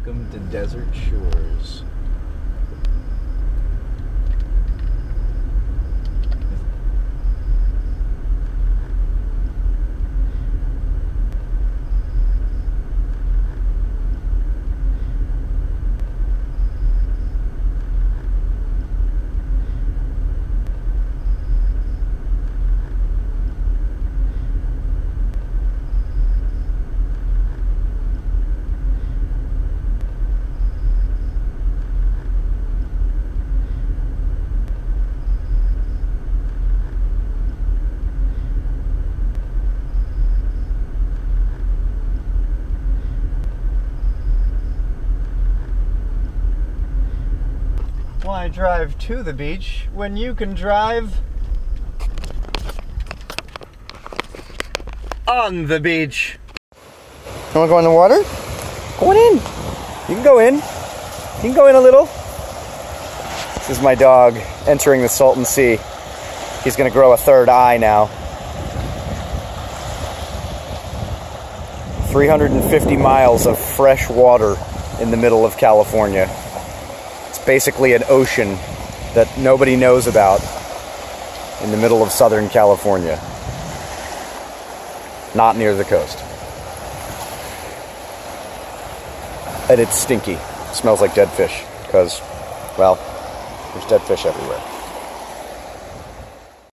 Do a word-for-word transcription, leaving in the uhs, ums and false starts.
Welcome to Desert Shores. Why drive to the beach when you can drive on the beach? You wanna go in the water? Go on in. You can go in. You can go in a little. This is my dog entering the Salton Sea. He's gonna grow a third eye now. three hundred fifty miles of fresh water in the middle of California. Basically an ocean that nobody knows about in the middle of Southern California, not near the coast. And it's stinky. It smells like dead fish because, well, there's dead fish everywhere.